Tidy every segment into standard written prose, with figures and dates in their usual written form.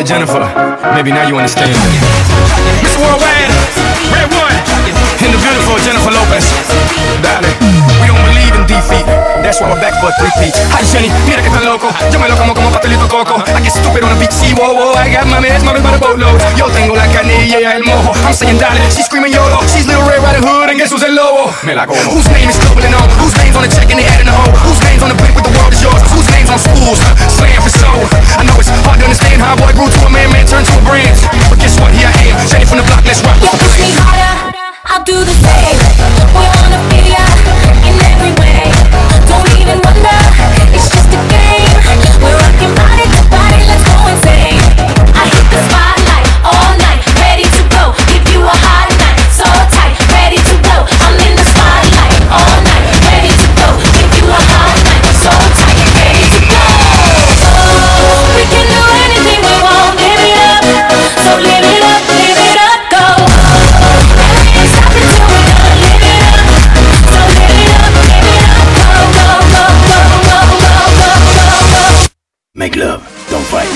Hey Jennifer, maybe now you understand. Mr. Worldwide, Red One, and the beautiful Jennifer Lopez. Darling, we don't believe in defeat. That's why we're back for a three-peat. Hi Jenny, mira que tan loco. Yo me lo como pastelito coco. I get stupid on the beat, see, whoa, whoa. I got my mans, mami, by the boatload. Yo tengo la canilla y el mojo. I'm saying darling, she's screaming YOLO. She's Little Red Riding Hood, and guess who's el lobo? Me la como. Whose name is doubling on? Whose name's on the check and they adding the O? Whose name's on the brick with the world is yours? Whose name's on schools? Slam for soul. I know it's hard to understand how a boy grew to a man, man turned to a brand. But guess what? Here I am, Jenny from the block, let's rock. Yeah, push me harder, I'll do the same. We wanna feel ya in every way. Don't even wonder, it's just a game. We're rocking body to body, let's go insane. I hit the spotlight all night, ready to go. Give you a hot night, so tight, ready to blow. I'm in the spotlight all night, ready to go. Give you a hot night, so tight, ready to go. Oh, we can do anything we want, live it up. So live it up, go. And we ain't stopping till we're done, live it up. So live it up, go, go, go, go, go, go, go, go, go. Make love, don't fight.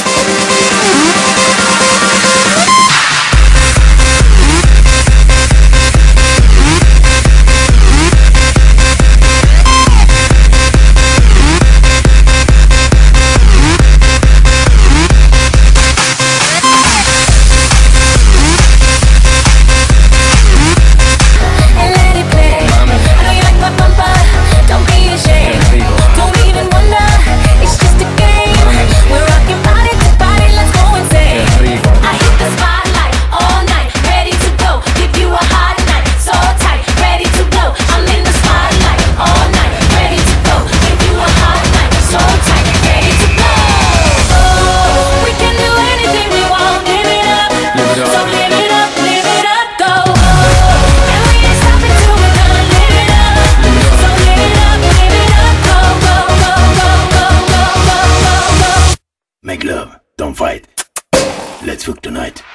And let it play. I know you like my bumper, don't be ashamed. Don't even wonder, it's just a game. We're rocking body to body, let's go insane. I hit the spotlight all night, ready to go. Give you a hot night, so tight, ready to blow. I'm in the spotlight all night, ready to go. Give you a hot night, so tight, ready to blow. Oh, we can do anything we want, live it up. So live it up, go. And we ain't stopping till we're done, live it up. So live it up, go, go, go, go, go, go, go, go, go. Make love, don't fight. Let's hook tonight.